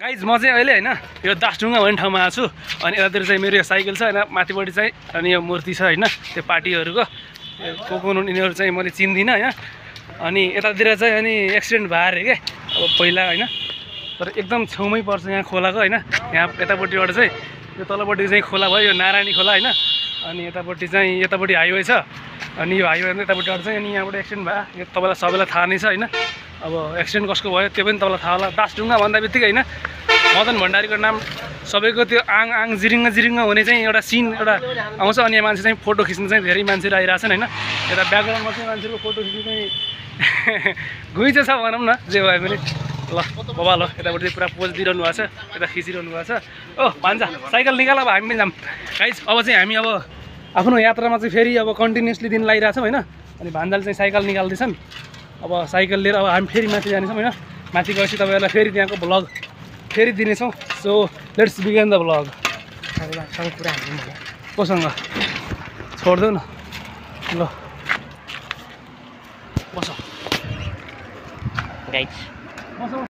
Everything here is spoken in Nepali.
गाइज म चाहिँ अहिले हैन यो दासढुङ्गा भन्ने ठाउँमा आएको छु अनि यतातिर चाहिँ मेरो यो साइकल छ हैन माथिपट्टि चाहिँ अनि यो मूर्ति छ हैन त्यो पार्टीहरुको को हुनु यिनीहरु चाहिँ मैले चिन्दिनँ हैन अनि यतातिर चाहिँ अनि एक्सिडेन्ट भएर के अब पहिला हैन तर एकदम छेउमै पर्छ यहाँ खोलाको हैन यहाँ यतापट्टिबाट चाहिँ यो तलपट्टि चाहिँ खोला भयो यो नारायणी खोला हैन अनि यतापट्टि चाहिँ यतापट्टि हाइवे छ अनि यो हाइवे यतापट्टिबाट चाहिँ अनि यहाँबाट एक्सिडेन्ट भयो यो तपाईलाई सबैलाई थाहा नै छ हैन अब एक्सिडेन्ट कसको भयो त्यो पनि तपाईलाई थाहा होला दासढुङ्गा भन्दाबित्तिकै हैन मदन भण्डारीको नाम सबैको त्यो आङ जिरिङ्ग हुने चाहिँ एउटा सिन एउटा आउँछ अनि यहाँ मान्छे चाहिँ फोटो खिच्न चाहिँ धेरै मान्छेहरू आइरहेछन् हैन यता ब्याकग्राउन्डमा चाहिँ मान्छेको फोटो खिच्नु चाहिँ घुइँचो छ भनौँ न जे भए पनि ल बाबा ल यतापट्टि पुरा पोज दिइरहनु भएको छ यता खिचिरहनु भएको छ ओ भान्जा साइकल निकाल अब हामी पनि जाऊँ गाइज अब चाहिँ हामी अब आफ्नो यात्रामा चाहिँ फेरि अब कन्टिन्युसली दिन लागिरहेछौँ हैन अनि भान्जाले चाहिँ साइकल निकाल्दैछन् अब साइकल लिएर अब हामी फेरि माथि जानेछौँ हैन माथि गएपछि तपाईँहरूलाई फेरि त्यहाँको भ्लग फेरि दिनेछौँ so let's begin the vlog कोसँग छोड्देऊ न ल गाइस